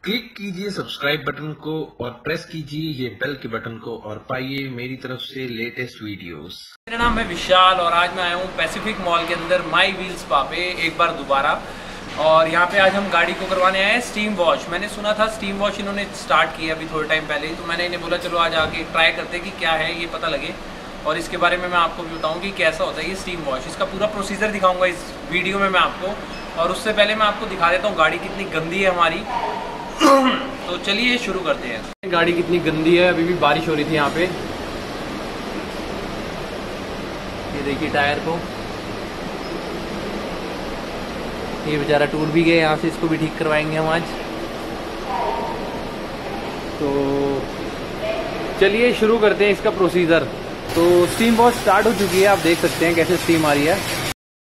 Click कीजिए subscribe button को और प्रेस कीजिए ये बेल के बटन को और पाइए मेरी तरफ से लेटेस्ट वीडियोस। मेरा नाम है विशाल और आज मैं आया हूँ पैसिफिक मॉल के अंदर माई व्हील्स स्पा पे एक बार दोबारा। और यहाँ पे आज हम गाड़ी को करवाने आए हैं स्टीम वॉश। मैंने सुना था स्टीम वॉश इन्होंने स्टार्ट किया अभी थोड़े टाइम पहले ही, तो मैंने इन्हें बोला चलो आज आके ट्राई करते हैं कि क्या है ये पता लगे और इसके बारे में मैं आपको भी बताऊँ कि कैसा होता है ये स्टीम वॉश। इसका पूरा प्रोसीजर दिखाऊँगा इस वीडियो में मैं आपको। और उससे पहले मैं आपको दिखा देता हूँ गाड़ी कितनी गंदी है हमारी। तो चलिए शुरू करते हैं। गाड़ी कितनी गंदी है, अभी भी बारिश हो रही थी यहाँ पे। ये देखिए टायर को, ये बेचारा टूट भी गया यहाँ से, इसको भी ठीक करवाएंगे हम आज। तो चलिए शुरू करते हैं इसका प्रोसीजर। तो स्टीम वॉश स्टार्ट हो चुकी है, आप देख सकते हैं कैसे स्टीम आ रही है।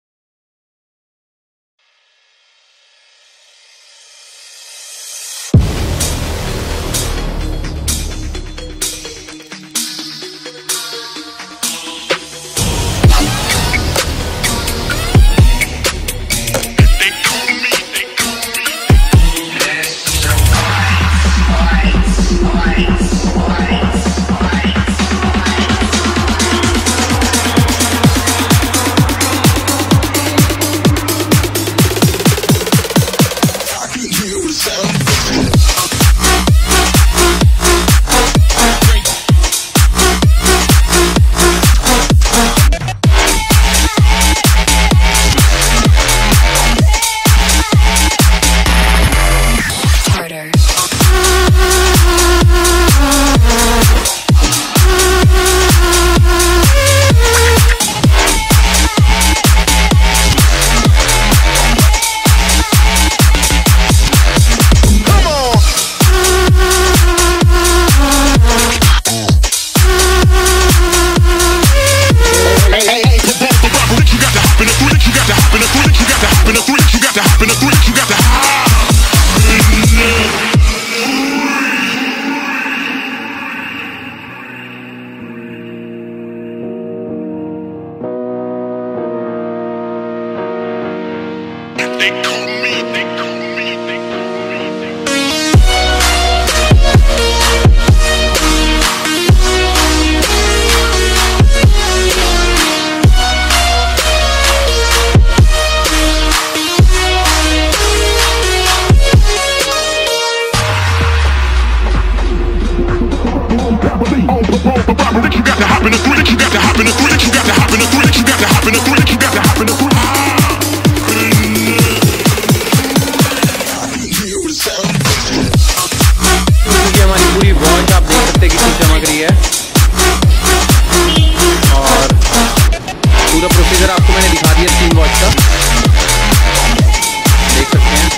हमारी पूरी वॉच आप देख सकते हैं कितनी चमक रही है और पूरा प्रोसीजर आपको मैंने दिखा दिया स्टीम वॉच का, देख सकते हैं।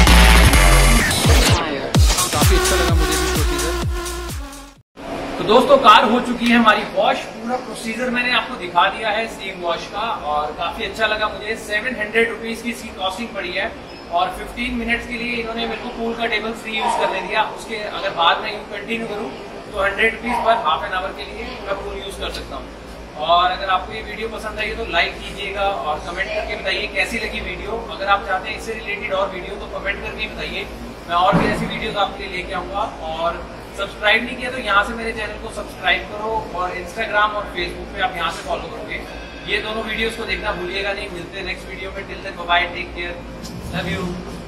काफी अच्छा लगा मुझे भी प्रोसीजर। तो दोस्तों कार हो चुकी है हमारी वॉश, पूरा प्रोसीजर मैंने आपको दिखा दिया है स्टीम वॉश का और काफी अच्छा लगा मुझे। 700 रुपीज की इसकी कॉस्टिंग पड़ी है और 15 मिनट्स के लिए इन्होंने मेरे को पूल का टेबल फ्री यूज करने दिया। उसके अगर बाद में कंटिन्यू करूँ तो 100 rupees per half an hour के लिए मैं पूल यूज कर सकता हूँ। और अगर आपको ये वीडियो पसंद आई तो लाइक कीजिएगा और कमेंट करके बताइए कैसी लगी वीडियो। अगर आप चाहते हैं इससे रिलेटेड और वीडियो तो कमेंट करके बताइए, मैं और भी ऐसी वीडियोस आपके लिए लेके आऊंगा। और सब्सक्राइब नहीं किया तो यहाँ से मेरे चैनल को सब्सक्राइब करो और इंस्टाग्राम और फेसबुक पे आप यहाँ से फॉलो करोगे। ये दोनों वीडियोस को देखना भूलिएगा नहीं। मिलते हैं नेक्स्ट वीडियो में। Till then bye bye, take care, love you.